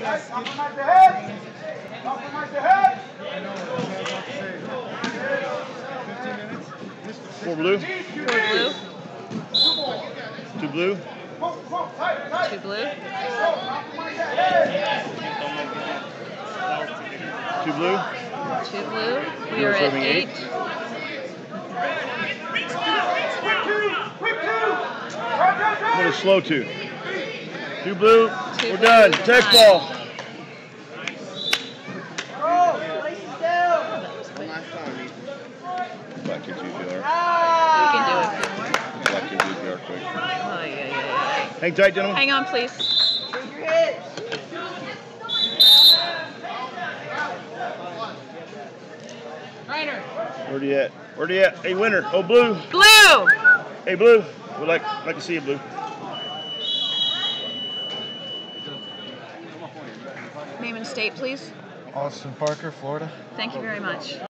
Compromise the head. Compromise the head. 4 blue. 4 blue. 2 blue. 2 blue. 2 blue. 2 blue. We are at 8. I'm going to slow 2. 2 blue. 2 We're blue. done. Tech ball. Black kids UPR. You can do it. 2 more. Black kids UPR quick. Oh, yeah. Hang tight, gentlemen. Hang on, please. Where you at? Where you at? Hey, winner. Oh, blue. Blue. Hey, blue. We'd like to see you, blue. Name and state, please. Austin Parker, Florida. Thank you very much.